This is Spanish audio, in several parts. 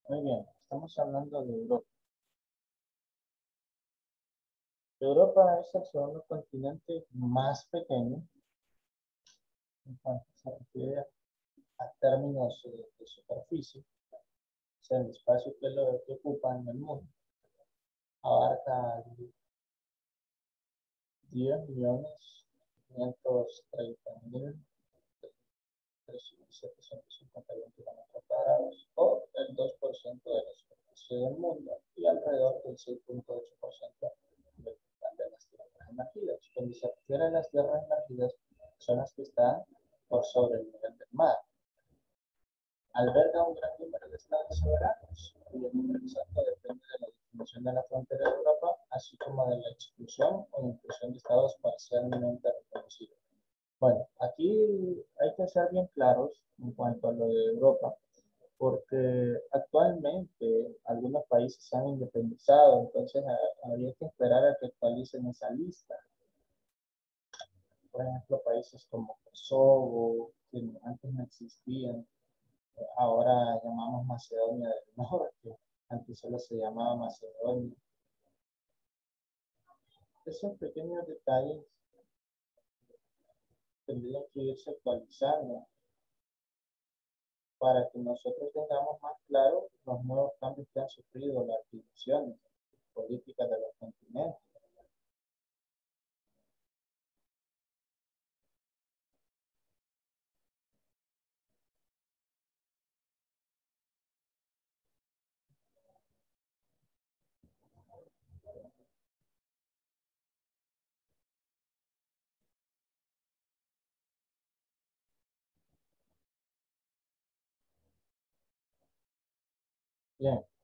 Muy bien, estamos hablando de Europa. Europa es el segundo continente más pequeño en cuanto se refiere a términos de superficie, o sea, el espacio que ocupa en el mundo. Abarca 10.530.751 kilómetros cuadrados, o el 2% de la superficie del mundo y alrededor del 6,8% del total de las tierras emergidas. Cuando se refiere a las tierras emergidas, son las que están por sobre el nivel del mar. Alberga un gran número de estados soberanos, cuyo número exacto depende de la definición de la frontera de Europa, así como de la exclusión o inclusión de estados parcialmente reconocidos. Bueno, aquí hay que ser bien claros en cuanto a lo de Europa, porque actualmente algunos países se han independizado, entonces habría que esperar a que actualicen esa lista. Por ejemplo, países como Kosovo, que antes no existían, ahora llamamos Macedonia del Norte, antes solo se llamaba Macedonia. Esos pequeños detalles tendrían que irse actualizando para que nosotros tengamos más claro los nuevos cambios que han sufrido las divisiones políticas de los continentes. Bien,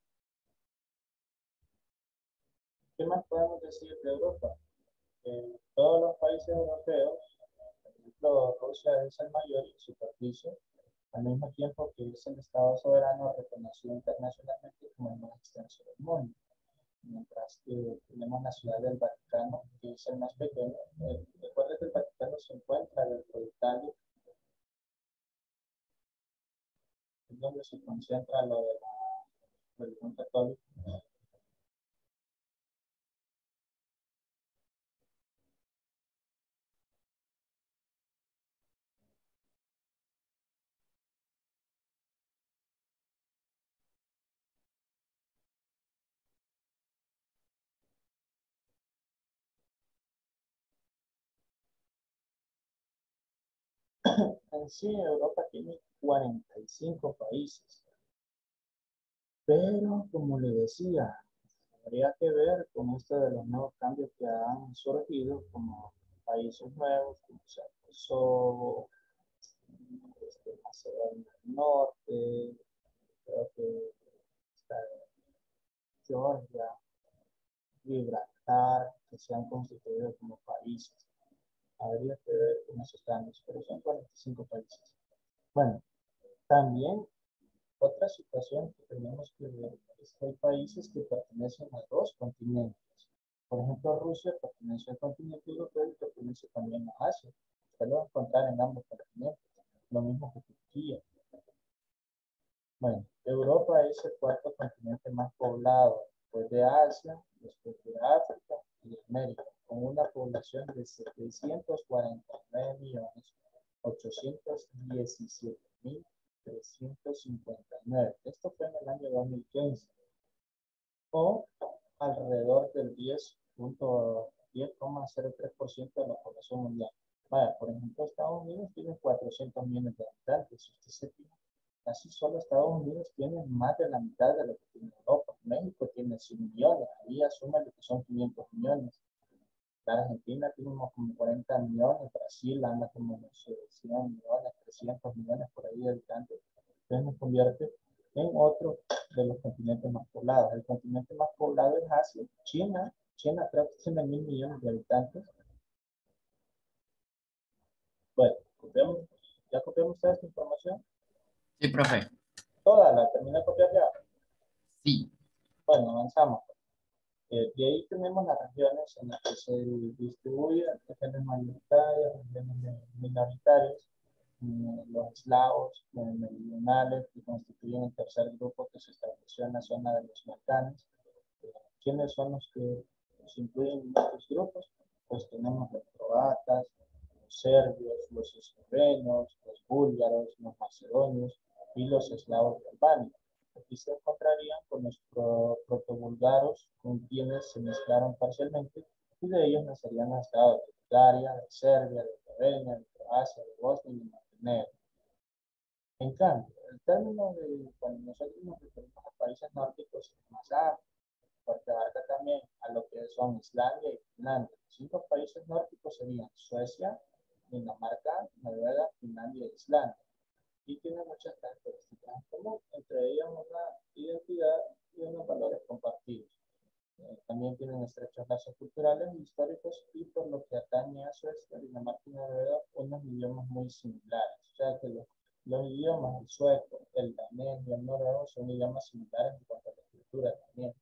¿qué más podemos decir de Europa? Todos los países europeos, por ejemplo, Rusia es el mayor en superficie, al mismo tiempo que es el Estado soberano reconocido internacionalmente como el más extenso del mundo. Mientras que tenemos la ciudad del Vaticano, que es el más pequeño. Recuerda que el Vaticano se encuentra dentro de Italia, es donde se concentra lo de la religión católica. En sí, Europa tiene 45 países, pero como le decía, habría que ver con esto de los nuevos cambios que han surgido, como países nuevos, como sea Kosovo, Macedonia del Norte, creo que está Georgia, Gibraltar, que se han constituido como países. Habría que ver cómo se están, pero son 45 países. Bueno, también otra situación que tenemos que ver es que hay países que pertenecen a dos continentes. Por ejemplo, Rusia pertenece al continente europeo y pertenece también a Asia. Usted lo va a encontrar en ambos continentes. Lo mismo que Turquía. Bueno, Europa es el cuarto continente más poblado, después de Asia, después de África y de América, con una población de 749.817.359. Esto fue en el año 2015, o alrededor del 10,03% de la población mundial. Vaya, por ejemplo, Estados Unidos tiene 400 millones de habitantes. Si usted se fija, casi solo Estados Unidos tiene más de la mitad de lo que tiene Europa. México tiene 100 millones, ahí asume que son 500 millones. La Argentina tiene como 40 millones, Brasil anda como unos 100 millones, 300 millones por ahí de habitantes. Entonces nos convierte en otro de los continentes más poblados. El continente más poblado es Asia. China creo que tiene 1.000 millones de habitantes. Bueno, ya copiamos toda esta información. Sí, profe. Toda la terminé de copiar ya. Sí. Bueno, avanzamos. De ahí tenemos las regiones en las que se distribuyen regiones mayoritarias, regiones minoritarias. los eslavos meridionales, que constituyen el tercer grupo que se estableció en la zona de los Balcanes. ¿Quiénes son los que se incluyen en estos grupos? Pues tenemos los croatas, los serbios, los eslovenos, los búlgaros, los macedonios y los eslavos de Albania. Aquí se encontrarían con los protobulgaros, con quienes se mezclaron parcialmente, y de ellos nacerían los estados de Bulgaria, de Serbia, de Eslovenia, de Croacia, de Bosnia y de Montenegro. En cambio, el término de cuando nosotros nos referimos a países nórdicos es más amplio, porque abarca también a lo que son Islandia y Finlandia. Los 5 países nórdicos serían Suecia, Dinamarca, Noruega, Finlandia e Islandia. Y tienen muchas características en común, entre ellas una identidad y unos valores compartidos. También tienen estrechos lazos culturales e históricos y por lo que atañe a Suecia, Dinamarca y Noruega, unos idiomas muy similares. O sea que los idiomas, el sueco, el danés y el noruego son idiomas similares en cuanto a la escritura también.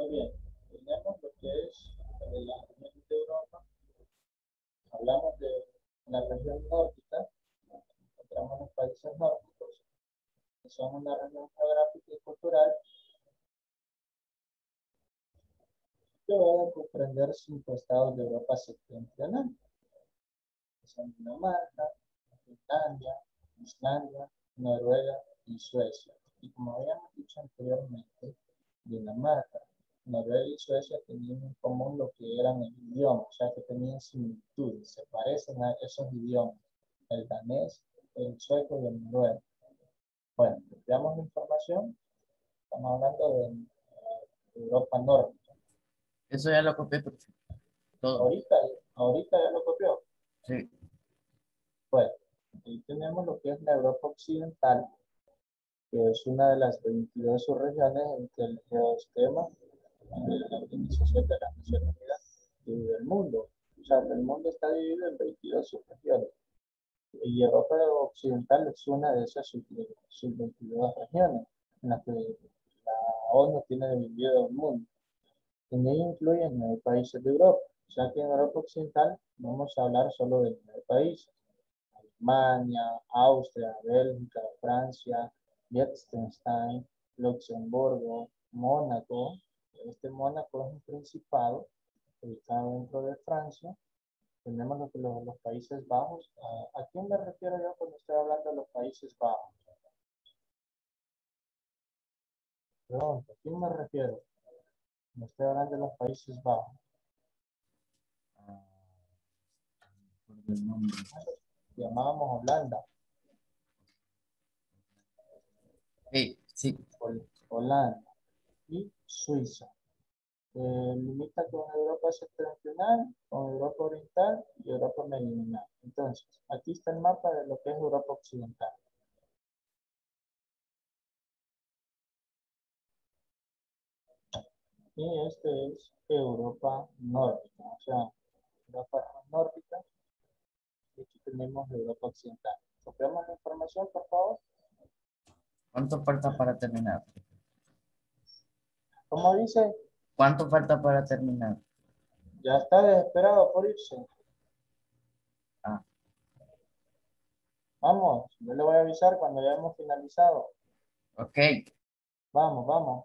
Muy bien, tenemos lo que es la región de Europa. Hablamos de la región nórdica, encontramos los países nórdicos, que son una región geográfica y cultural que va a comprender 5 estados de Europa septentrional, que son Dinamarca, Finlandia, Islandia, Noruega y Suecia. Y como habíamos dicho anteriormente, Dinamarca, Noruega y Suecia tenían en común lo que eran el idioma, o sea que tenían similitudes, se parecen a esos idiomas, el danés, el sueco y el noruego. Bueno, veamos la información, estamos hablando de Europa Nórdica. Eso ya lo copié, profe. Todo. Ahorita, ahorita ya lo copió. Sí. Bueno, aquí tenemos lo que es la Europa Occidental, que es una de las 22 subregiones en que el geoesquema de la Organización de las Naciones Unidas divide el mundo. O sea, el mundo está dividido en 22 subregiones. Y Europa Occidental es una de esas sub 22 regiones en las que la ONU tiene dividido el mundo. En ella incluyen 9 países de Europa. O sea que en Europa Occidental vamos a hablar solo de 9 países. Alemania, Austria, Bélgica, Francia, Liechtenstein, Luxemburgo, Mónaco. Este Mónaco es un principado ubicado dentro de Francia. Tenemos los Países Bajos. ¿A quién me refiero yo cuando estoy hablando de los Países Bajos? Pregunto, ¿a quién me refiero cuando estoy hablando de los Países Bajos? Ah, por el nombre. Llamábamos Holanda, Sí, sí. Holanda y Suiza. Limita con Europa septentrional, con Europa oriental y Europa meridional. Entonces, aquí está el mapa de lo que es Europa occidental. Y este es Europa nórdica, o sea, Europa nórdica, y aquí tenemos Europa occidental. Copiamos la información, por favor. ¿Cuánto falta para terminar? Como dice, ¿Cuánto falta para terminar? ya está desesperado por irse. Ah, Vamos, yo le voy a avisar cuando ya hemos finalizado. ok. Vamos, vamos.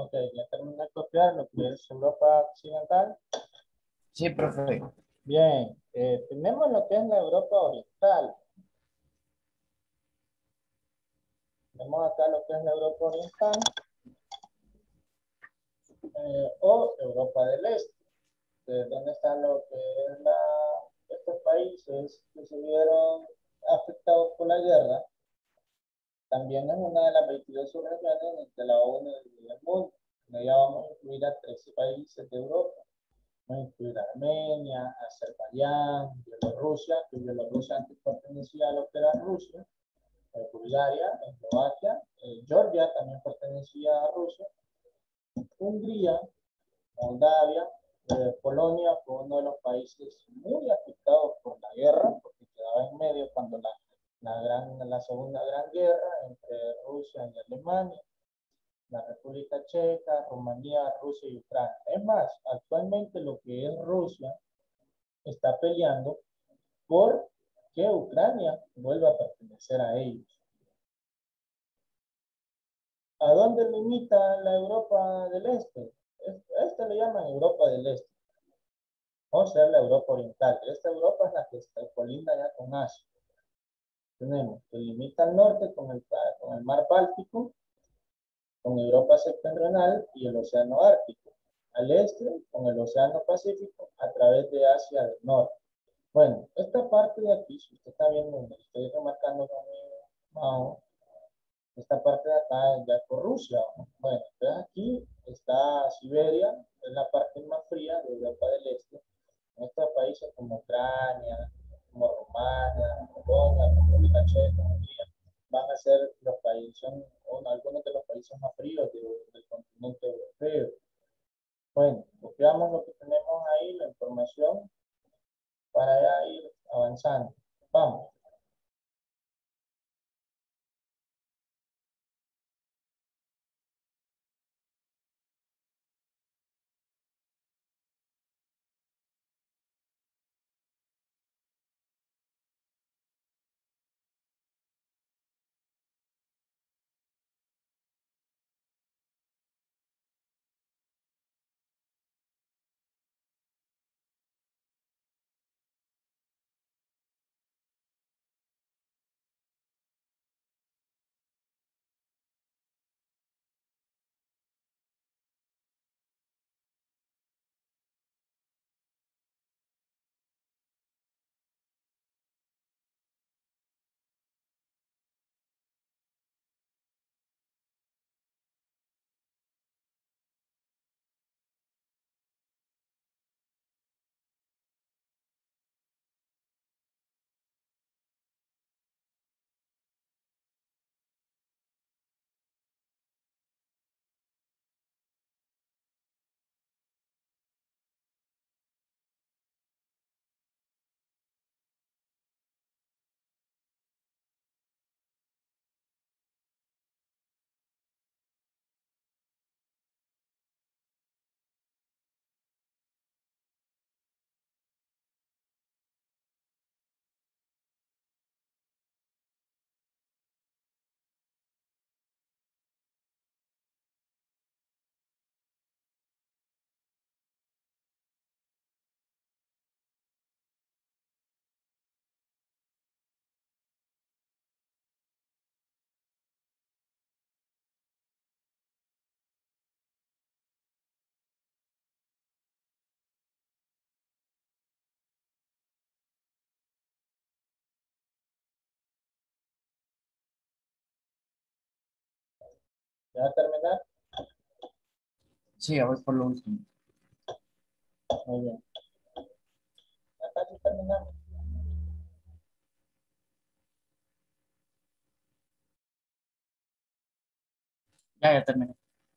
Ok, ya terminé de copiar lo que es Europa Occidental. Sí, profe. Bien, tenemos lo que es la Europa Oriental. Tenemos acá lo que es la Europa Oriental o Europa del Este, donde está lo que es estos países que se vieron afectados por la guerra. También es una de las 22 subregiones en las que la ONU divide el mundo. En ella vamos a incluir a 13 países de Europa. Vamos a incluir a Armenia, Azerbaiyán, Bielorrusia, que Bielorrusia antes pertenecía a lo que era Rusia, Bulgaria, Eslovaquia, Georgia también pertenecía a Rusia, Hungría, Moldavia, Polonia fue uno de los países muy afectados por la guerra, porque quedaba en medio cuando la Segunda Gran Guerra entre Rusia y Alemania, la República Checa, Rumanía, Rusia y Ucrania. Es más, actualmente lo que es Rusia está peleando por que Ucrania vuelva a pertenecer a ellos. ¿A dónde limita la Europa del Este? Esta le llaman Europa del Este. Vamos a ver la Europa Oriental. Esta Europa es la que está colinda ya con Asia. Tenemos que limita al norte con el mar Báltico, con Europa septentrional y el Océano Ártico. Al este, con el Océano Pacífico, a través de Asia del Norte. Bueno, esta parte de aquí, si usted está viendo, estoy remarcando con mi mouse, esta parte de acá es ya por Rusia. Bueno, entonces aquí está Siberia, es la parte más fría de Europa del Este. En estos países como Ucrania, como Rumania, Polonia, República Checa, Hungría, van a ser los países, son algunos de los países más fríos del continente europeo. Bueno, copiamos lo que tenemos ahí, la información, para ya ir avanzando. Vamos. ¿Ya va a terminar? Sí, ya voy por lo último. Muy bien. Ya casi terminamos. Ya terminé.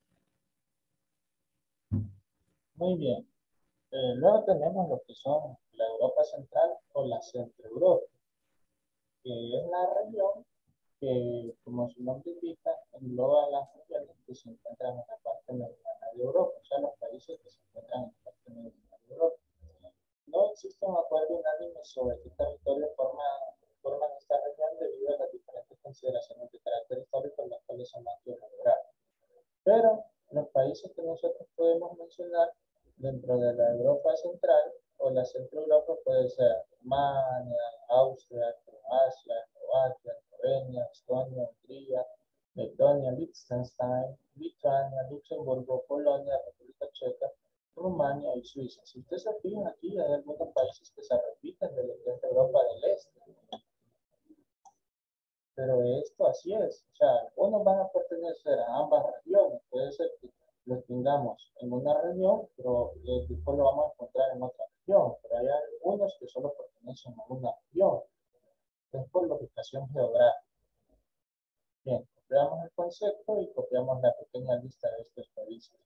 Muy bien. Luego tenemos lo que son la Europa Central o la Centro Europa, que es la región que, como su nombre indica, engloba las regiones que se encuentran en la parte meridional de Europa, o sea, los países que se encuentran en la parte meridional de Europa. No existe un acuerdo unánime sobre qué territorio forman esta región debido a las diferentes consideraciones de carácter histórico en las cuales se han mantenido lograr. Pero los países nosotros podemos mencionar dentro de la Europa central o la Centro Europa puede ser Alemania, Austria, Croacia, Eslovaquia, Eslovenia, Estonia, Hungría, Letonia, Liechtenstein, Lituania, Luxemburgo, Polonia, República Checa, Rumania y Suiza. Si ustedes se fijan aquí, hay algunos países que se repiten de lo que es Europa del Este. Pero esto así es, o sea, algunos van a pertenecer a ambas regiones, puede ser que los tengamos en una región, pero después lo vamos a encontrar en otra región, pero hay algunos que solo pertenecen a una región, es por la ubicación geográfica. Bien, copiamos el concepto y copiamos la pequeña lista de estos países.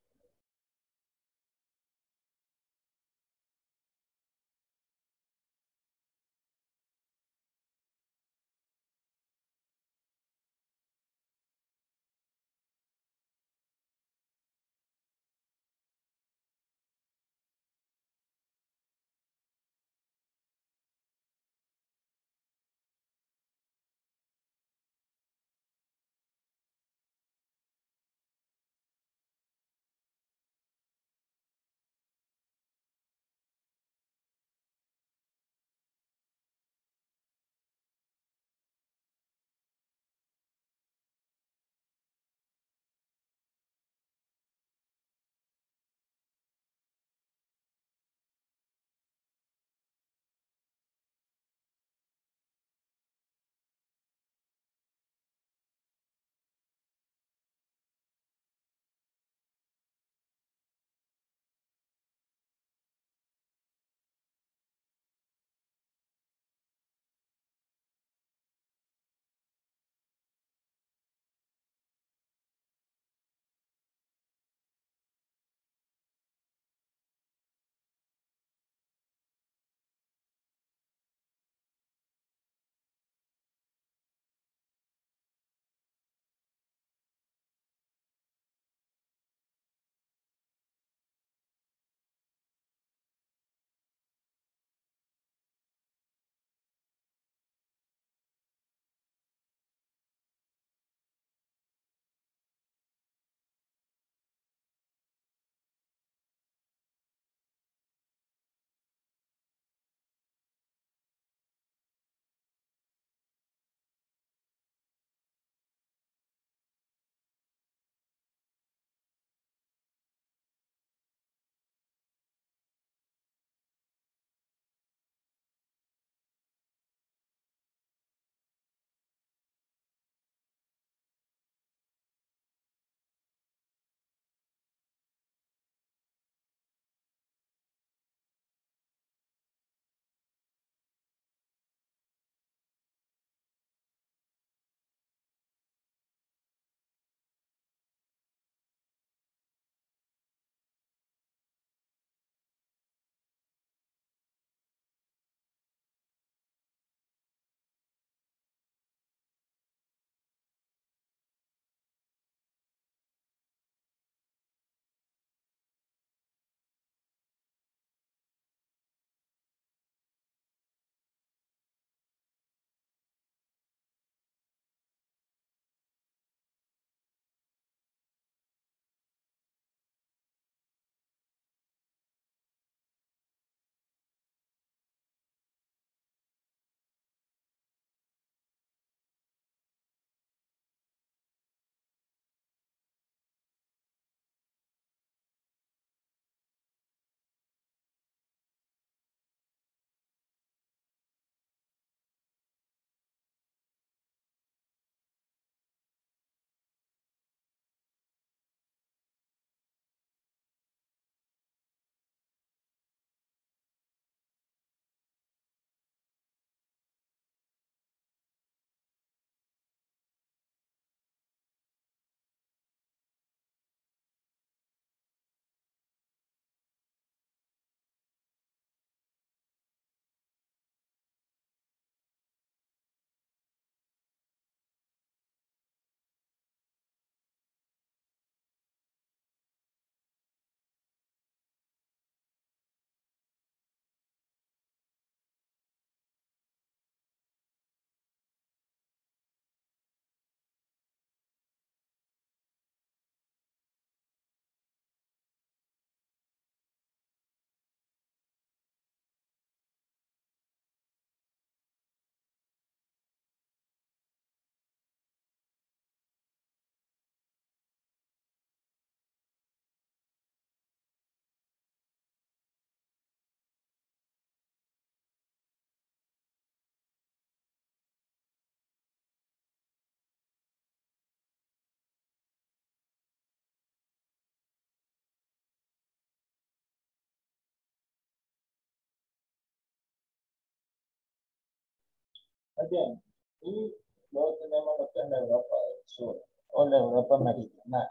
Muy bien. Y luego tenemos lo que es la Europa del Sur o la Europa meridional.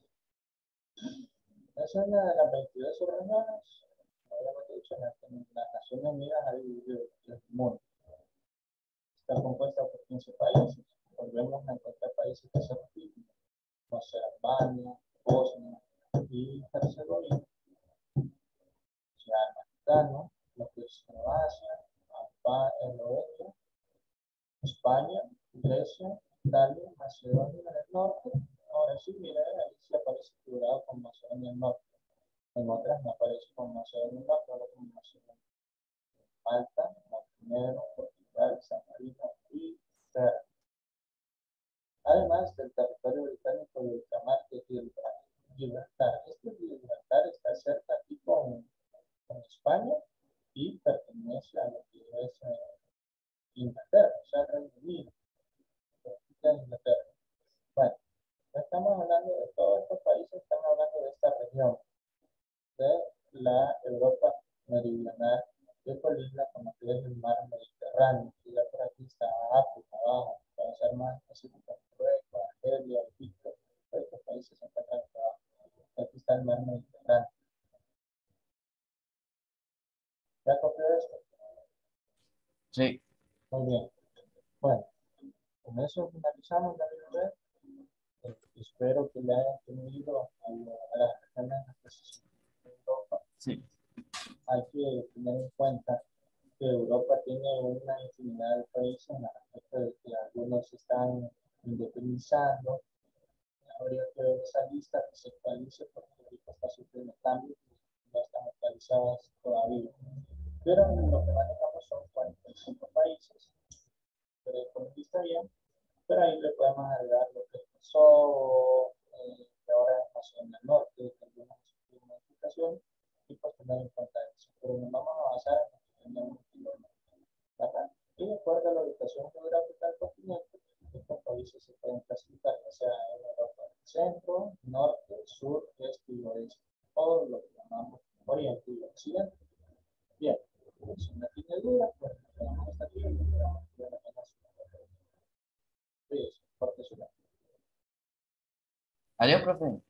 Es una de las 22 subregiones, como habíamos dicho, en las Naciones Unidas ha dividido el mundo. Está compuesta por 15 países. Volvemos a encontrar países que se repiten, como sea Albania, Bosnia y Herzegovina, Ciudad Mexicano, lo que es Croacia, Eslovenia, España, Grecia, Italia, Macedonia del Norte. Ahora sí, mira, ahí sí aparece figurado como Macedonia del Norte. En otras no aparece como Macedonia del Norte, solo como Macedonia. Malta, Montenegro, Portugal, San Marino y Serbia. Además del territorio británico de ultramar de Gibraltar. Este Gibraltar está cerca aquí con España y pertenece a lo que es Inglaterra, o sea, Reino Unido, de Inglaterra. Bueno, ya estamos hablando de todos estos países, estamos hablando de esta región, de la Europa meridional, que colinda con lo que es el mar Mediterráneo, y ya por aquí está África abajo, para ser más específico, Marruecos, Argelia, Egipto, todos estos países se encuentran aquí abajo. Aquí está el mar Mediterráneo. ¿Ya copió esto? Sí, Muy bien. Bueno, con eso finalizamos la video. Espero que le hayan tenido a las regiones de Europa. sí, Hay que tener en cuenta que Europa tiene una infinidad de países en la respecto de que algunos se están independizando. Habría que ver esa lista que se actualice porque ahorita está sufriendo cambios y no están actualizadas todavía. Pero lo que manejamos son 45 países, con lista bien, pero ahí le podemos agregar lo que es Kosovo, que ahora es Macedonia del Norte, que algunas modificaciones, y pues tener en cuenta eso. Pero nos vamos a basar en lo que tenemos kilómetros, ¿verdad? Y de acuerdo a la ubicación geográfica del continente, estos países se pueden clasificar, ya sea en Europa del centro, norte, sur, este y oeste, o lo que llamamos oriente y occidente. Bien, si no tiene duda, pues nos quedamos hasta aquí y esperamos que la pena su. Sí, porque su. adiós, profe.